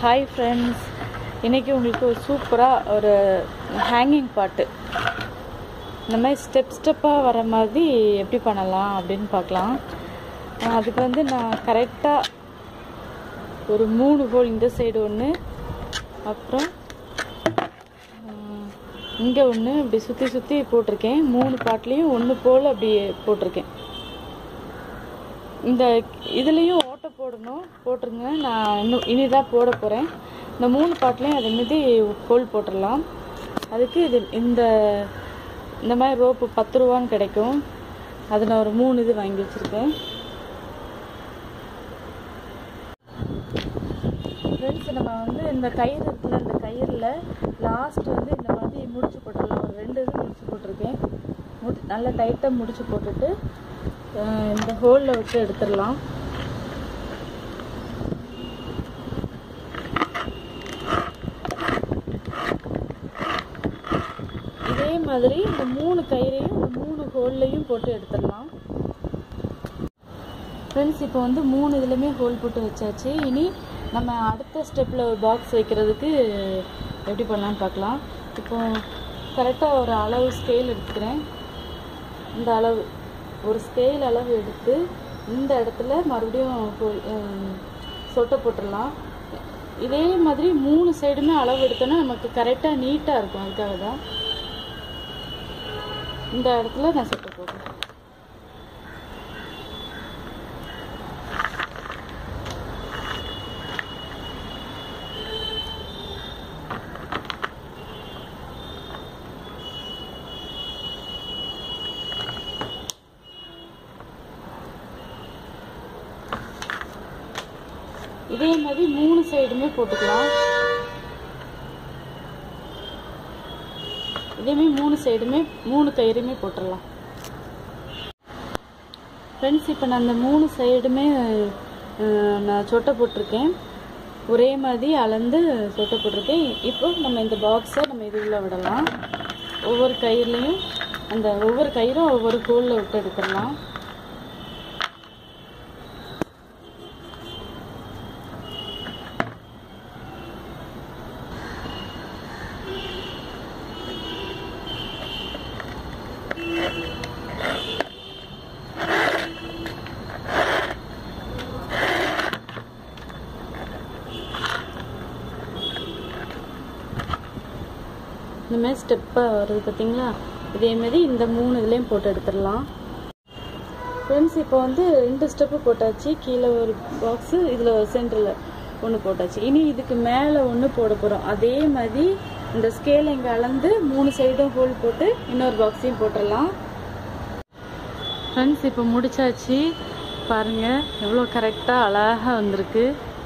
Hi friends, இன்றைக்கி உங்களுக்கு ஒரு சூப்பராக ஒரு ஹேங்கிங் பாட்டு இந்த மாதிரி ஸ்டெப்பாக வர மாதிரி எப்படி பண்ணலாம் அப்படின்னு பார்க்கலாம். அதுக்கு வந்து நான் கரெக்டாக ஒரு 3 ஹோல் இந்த சைடு ஒன்று, அப்புறம் இங்கே ஒன்று இப்படி சுற்றி போட்டிருக்கேன். 3 பாட்லேயும் 1 போல் அப்படி போட்டிருக்கேன். இந்த இதுலேயும் ஓட்டை போட்டுருங்க. நான் இனிதான் போட போகிறேன். இந்த 3 பாட்லேயும் அதை மீதி ஹோல் போட்டுடலாம். அதுக்கு இந்த மாதிரி ரோப்பு 10 ரூபான்னு கிடைக்கும். அது நான் ஒரு 3 இது வாங்கி வச்சுருக்கேன். ஃப்ரெண்ட்ஸ், நம்ம வந்து இந்த கயிறு இருக்குல்ல, இந்த கயிறில் லாஸ்ட் வந்து இந்த மாதிரி முடிச்சு போட்டுடலாம். ஒரு 2 இது முடிச்சு போட்டிருக்கேன். நல்லா டைட்டாக முடிச்சு போட்டுட்டு இந்த ஹோலில் விட்டு எடுத்துடலாம். இதே மாதிரி இந்த 3 கயிறையும் இந்த 3 ஹோல்லையும் போட்டு எடுத்துடலாம். ஃப்ரெண்ட்ஸ், இப்போ வந்து 3 இதுலையுமே ஹோல் போட்டு வச்சாச்சு. இனி நம்ம அடுத்த ஸ்டெப்பில் ஒரு பாக்ஸ் வைக்கிறதுக்கு எப்படி பண்ணலான்னு பார்க்கலாம். இப்போ கரெக்டாக ஒரு அளவு ஸ்கேல் எடுத்துக்கிறேன். இந்த அளவு ஒரு ஸ்கேல் அளவு எடுத்து இந்த இடத்துல மறுபடியும் சொட்டை போட்டுடலாம். இதே மாதிரி 3 சைடுமே அளவு எடுத்தோன்னா நமக்கு கரெக்டாக நீட்டாக இருக்கும். அதுக்காக தான் இந்த இடத்துல நான் சொட்டை போடுறேன். இதே மாதிரி 3 சைடுமே போட்டுக்கலாம். இதே மாதிரி 3 சைடுமே 3 கயிறுமே போட்டுடலாம். ஃப்ரெண்ட்ஸ், இப்போ நான் அந்த 3 சைடுமே நான் சொட்டை போட்டிருக்கேன். ஒரே மாதிரி அளந்து சொட்டை போட்டிருக்கேன். இப்போ நம்ம இந்த பாக்ஸை நம்ம இது உள்ள விடலாம். ஒவ்வொரு கயிறுலையும் ஒவ்வொரு கயிறும் ஒவ்வொரு ஹோலில் விட்டு எடுத்துடலாம். இந்த மாதிரி ஸ்டெப்பாக வருது பார்த்தீங்களா? இதே மாதிரி இந்த 3 இதுலேயும் போட்டு எடுத்துடலாம். ஃப்ரெண்ட்ஸ், இப்போ வந்து 2 ஸ்டெப்பு போட்டாச்சு. கீழே ஒரு பாக்ஸு, இதில் சென்டரில் ஒன்று போட்டாச்சு. இனி இதுக்கு மேலே ஒன்று போட போகிறோம். அதே மாதிரி இந்த ஸ்கேல் இங்கே அளந்து 3 சைடும் ஹோல் போட்டு இன்னொரு பாக்ஸையும் போட்டுடலாம். ஃப்ரெண்ட்ஸ், இப்போ முடிச்சாச்சு. பாருங்கள் எவ்வளோ கரெக்டாக அழகாக வந்திருக்கு.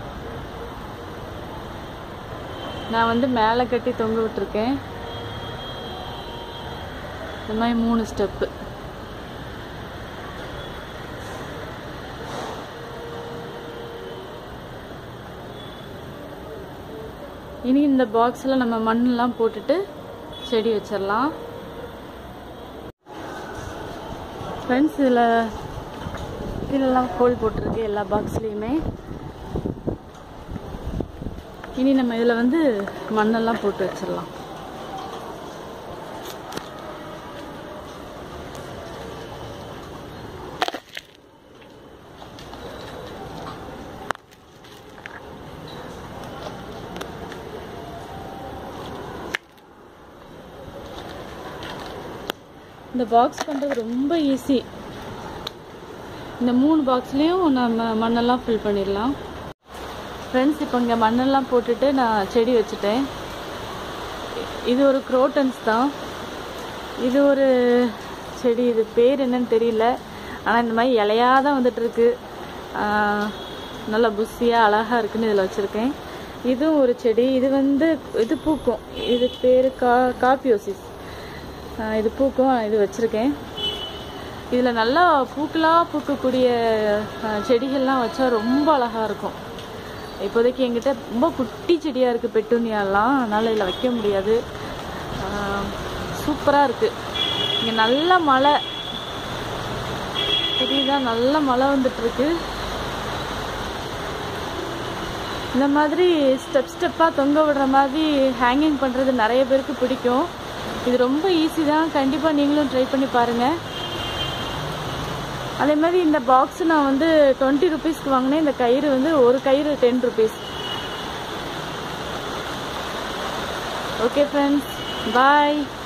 நான் வந்து மேலே கட்டி தொங்க விட்டுருக்கேன். இந்த மாதிரி 3 ஸ்டெப்பு. இனி இந்த பாக்ஸில் நம்ம மண்ணெல்லாம் போட்டுட்டு செடி வச்சிடலாம். ஃப்ரெண்ட்ஸ், இதெல்லாம் ஹோல் போட்டிருக்கு எல்லா பாக்ஸ்லேயுமே. இனி நம்ம இதில் வந்து மண்ணெல்லாம் போட்டு வச்சிடலாம். இந்த பாக்ஸ் பண்ணுறது ரொம்ப ஈஸி. இந்த 3 பாக்ஸ்லேயும் நம்ம மண்ணெல்லாம் ஃபில் பண்ணிடலாம். ஃப்ரெண்ட்ஸ், இப்போ இங்கே மண்ணெல்லாம் போட்டுட்டு நான் செடி வச்சுட்டேன். இது ஒரு குரோட்டன்ஸ் தான். இது ஒரு செடி, இது பேர் என்னன்னு தெரியல. ஆனால் இந்த மாதிரி இலையாக தான் வந்துட்டுருக்கு. நல்லா புஷியாக அழகாக இருக்குன்னு இதில் வச்சுருக்கேன். இதுவும் ஒரு செடி. இது வந்து இது பூக்கும். இது பேர் கார்பியோசிஸ். இது பூக்கும். இது வச்சுருக்கேன். இதில் நல்லா பூக்கக்கூடிய செடிகள்லாம் வச்சா ரொம்ப அழகாக இருக்கும். இப்போதைக்கு என்கிட்ட ரொம்ப குட்டி செடியாக இருக்குது, பெட்டூனியாலாம். அதனால் இதில் வைக்க முடியாது. சூப்பராக இருக்குது. இங்கே நல்ல மழை தெரியுதா? நல்ல மழை வந்துட்டுருக்கு. இந்த மாதிரி ஸ்டெப்பாக தொங்க விடுற மாதிரி ஹேங்கிங் பண்ணுறது நிறைய பேருக்கு பிடிக்கும். இது ரொம்ப ஈஸி தான், கண்டிப்பாக நீங்களும் ட்ரை பண்ணி பாருங்கள். அதே மாதிரி இந்த பாக்ஸ் நான் வந்து 20 ருபீஸ்க்கு வாங்கினேன். இந்த கயிறு வந்து ஒரு கயிறு 10 ருபீஸ். ஓகே ஃப்ரெண்ட்ஸ், பாய்.